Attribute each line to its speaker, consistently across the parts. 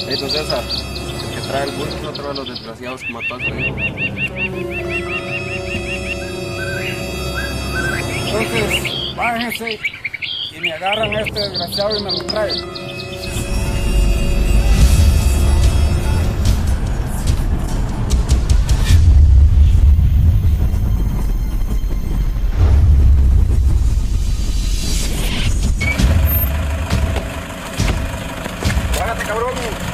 Speaker 1: Don César, el que trae el bus es otro de los desgraciados que mató a su hijo.
Speaker 2: Entonces, bájense y me agarran a este desgraciado y me lo traen.
Speaker 1: ¡Bájate, cabrón!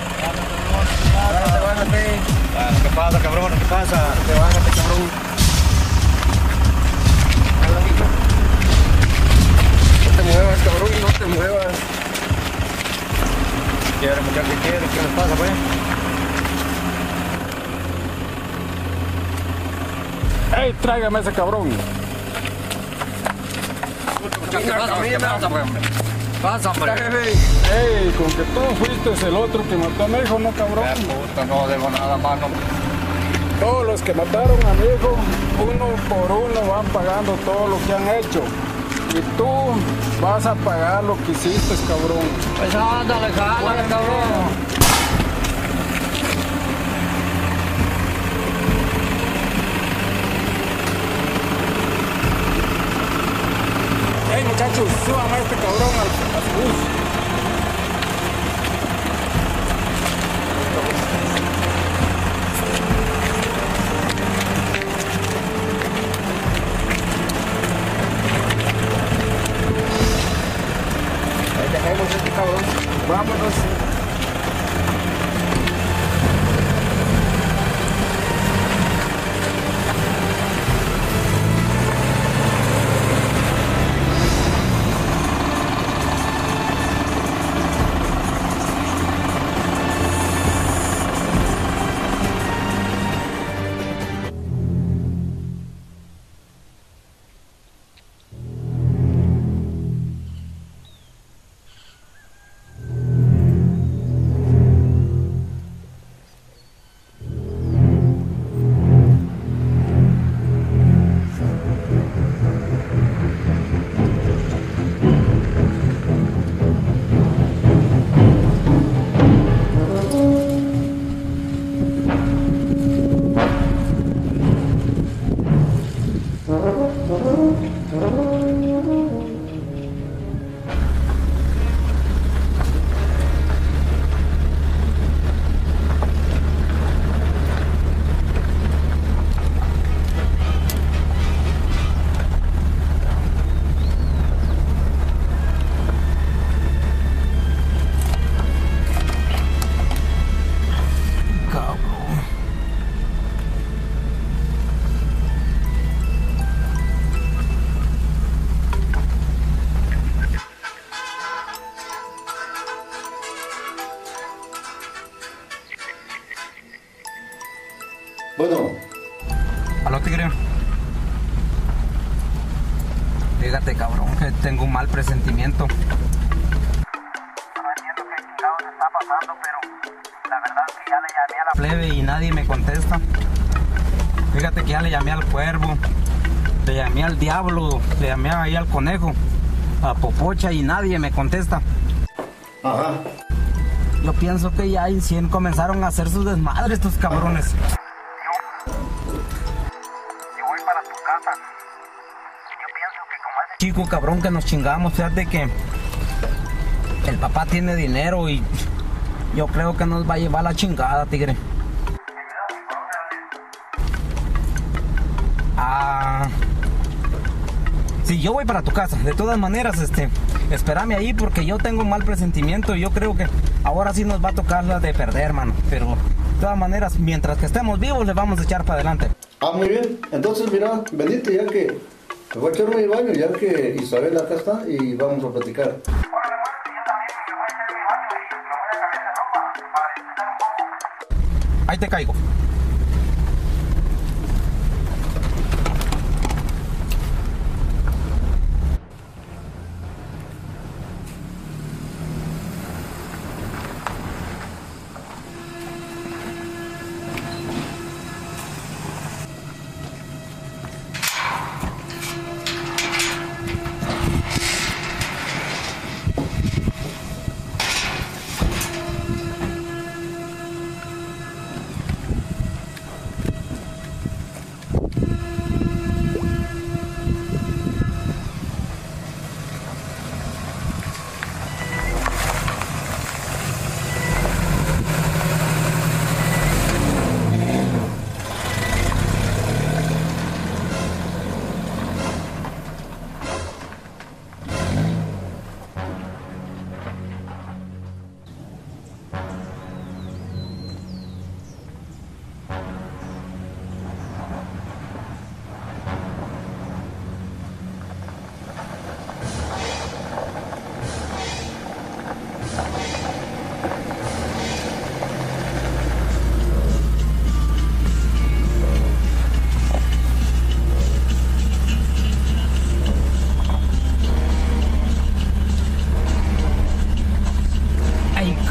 Speaker 2: Bájate.
Speaker 1: ¿Qué pasa, cabrón? ¿Qué pasa? Bájate, cabrón. No te muevas, cabrón, no te muevas. ¿Qué quiere, muchacho? ¿Qué quiere? ¿Qué les pasa, pues?
Speaker 2: ¡Ey, tráigame a ese cabrón!
Speaker 1: ¿Qué pasa?
Speaker 3: Pasa, hombre.
Speaker 2: ¡Ey, con que tú fuiste el otro que mató a mi hijo, no, cabrón!
Speaker 3: Puta, no debo nada más, hombre.
Speaker 2: Todos los que mataron a mi hijo, uno por uno van pagando todo lo que han hecho. Y tú vas a pagar lo que hiciste, cabrón.
Speaker 3: Pues ándale, jálale, cabrón.
Speaker 2: ¡Ey, muchachos, suban a este cabrón a su bus!
Speaker 1: Ahí dejemos este cabrón.
Speaker 2: Vámonos.
Speaker 4: Bueno,
Speaker 3: Aló, tigre. Fíjate, cabrón, que tengo un mal presentimiento. No entiendo qué chingados está pasando, pero la verdad es que ya le llamé a la plebe y nadie me contesta. Fíjate que ya le llamé al cuervo, le llamé al diablo, le llamé ahí al conejo, a Popocha y nadie me contesta.
Speaker 4: ajá.
Speaker 3: Yo pienso que ya en 100 comenzaron a hacer sus desmadres estos cabrones. Yo voy para tu casa. Yo pienso que como ese chico cabrón que nos chingamos, fíjate que el papá tiene dinero y yo creo que nos va a llevar la chingada, tigre. Sí, yo voy para tu casa. De todas maneras, espérame ahí porque yo tengo un mal presentimiento y yo creo que ahora sí nos va a tocar la de perder, hermano. Pero de todas maneras, mientras que estemos vivos, le vamos a echar para adelante.
Speaker 4: Ah, muy bien. Entonces, mira, venite ya que me voy a echarme mi baño, ya que Isabel acá está y vamos a platicar.
Speaker 3: Ahí te caigo.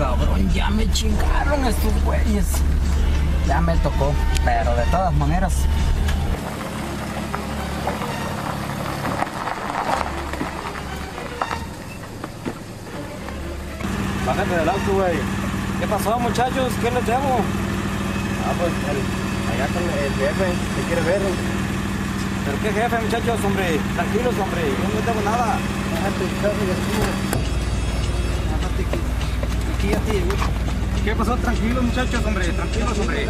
Speaker 3: cabrón, ya me chingaron estos güeyes. Ya me tocó, pero de todas maneras. Bájate del auto, güey. ¿Qué pasó, muchachos? ¿Qué les debo?
Speaker 1: Pues allá con el jefe, ¿qué quiere ver?
Speaker 3: ¿Pero qué jefe, muchachos, hombre? Tranquilos, hombre, yo no les debo nada.
Speaker 4: Bájate, carro, ya estuvo.
Speaker 3: Bájate aquí ya te llegó. ¿Qué pasó? Tranquilos, muchachos, hombre, tranquilos, hombre.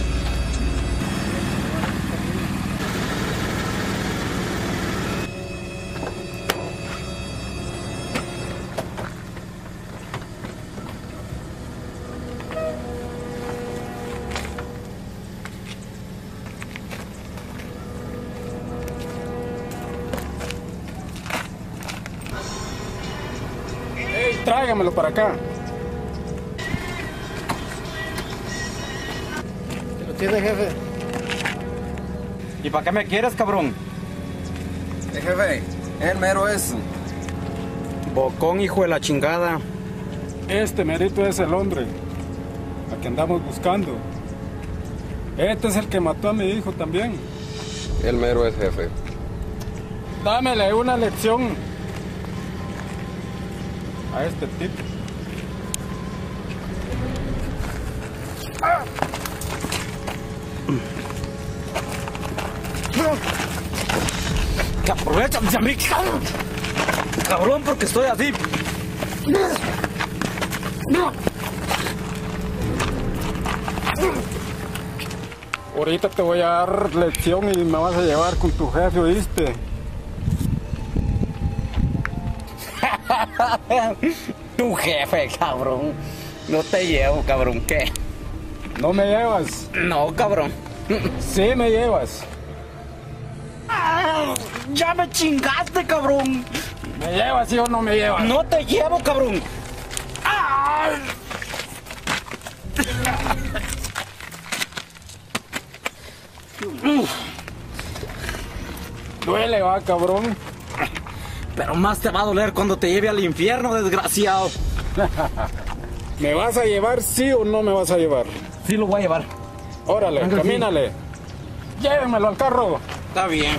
Speaker 2: ¡Ey, tráigamelo para acá!
Speaker 4: ¿Lo tiene, jefe?
Speaker 3: ¿Y para qué me quieres, cabrón?
Speaker 1: Jefe, el mero es.
Speaker 3: Bocón, hijo de la chingada.
Speaker 2: Este merito es el hombre a que andamos buscando. Este es el que mató a mi hijo también.
Speaker 1: El mero es jefe.
Speaker 2: Dámele una lección a este tipo.
Speaker 3: Que aprovecha de mí, cabrón. Cabrón, porque estoy así.
Speaker 2: Ahorita te voy a dar lección y me vas a llevar con tu jefe, ¿oíste?
Speaker 3: Tu jefe, cabrón. No te llevo, cabrón. ¿Qué?
Speaker 2: ¿No me llevas?
Speaker 3: No, cabrón.
Speaker 2: Sí me llevas.
Speaker 3: Ya me chingaste, cabrón.
Speaker 2: ¿Me llevas sí o no me llevas?
Speaker 3: No te llevo, cabrón.
Speaker 2: Duele, va, cabrón.
Speaker 3: Pero más te va a doler cuando te lleve al infierno, desgraciado.
Speaker 2: ¿Me vas a llevar sí o no me vas a llevar?
Speaker 3: Sí lo voy a llevar.
Speaker 2: Órale,
Speaker 3: Venga, sí.
Speaker 2: camínale. Llévenmelo al carro.
Speaker 3: Está bien.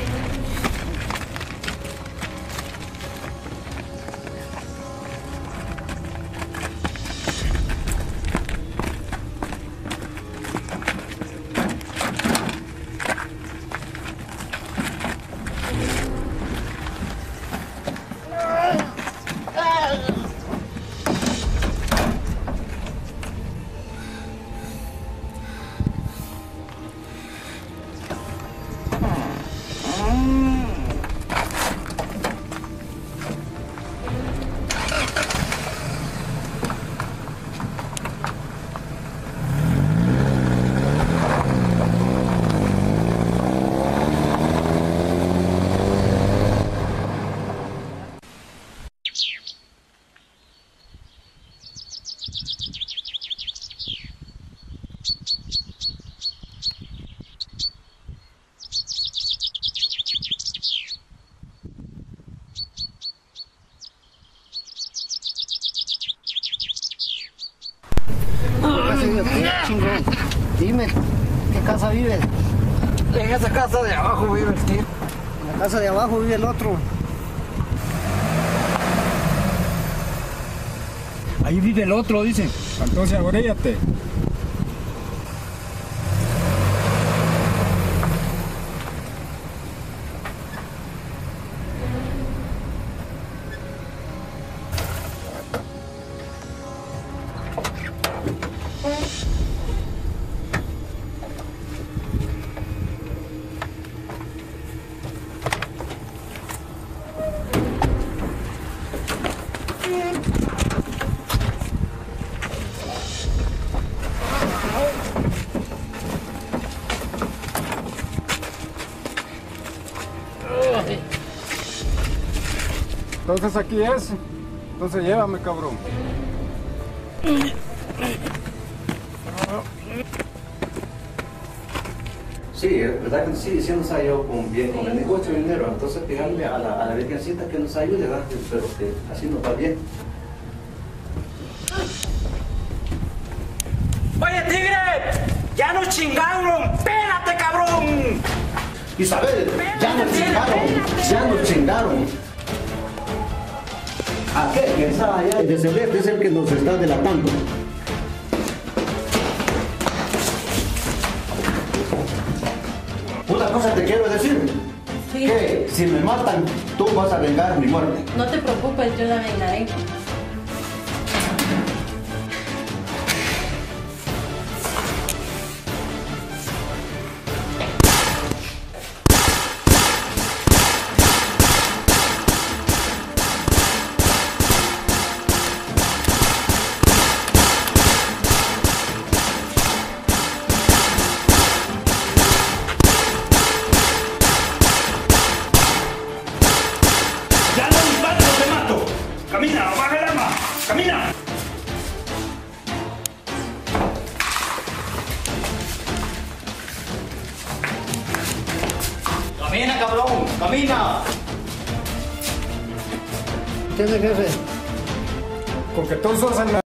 Speaker 4: Dime, ¿qué casa vives?
Speaker 3: En esa casa de abajo vive el tío.
Speaker 4: En la casa de abajo vive el otro.
Speaker 3: Ahí vive el otro, dice.
Speaker 2: Entonces abríate. Entonces aquí es. Entonces llévame, cabrón.
Speaker 4: Sí, es verdad que sí, sí nos ayudó con el negocio de dinero. Entonces pegarle a la Virgencita que nos ayude, ¿verdad? Pero que así nos va bien.
Speaker 3: nos chingaron! ¡Espérate, cabrón!
Speaker 4: Isabel, ya nos chingaron, ya nos chingaron. Aquel que está allá de celeste es el que nos está delatando. Una cosa te quiero decir,
Speaker 5: Sí.
Speaker 4: que si me matan, tú vas a vengar mi muerte.
Speaker 5: No te preocupes, yo la vengaré.
Speaker 6: ¡Ya no dispares o te mato! ¡Camina, baja el arma! ¡Camina!
Speaker 3: ¡Camina, cabrón! ¡Camina!
Speaker 4: ¿Qué es, jefe?
Speaker 2: Porque tú sos el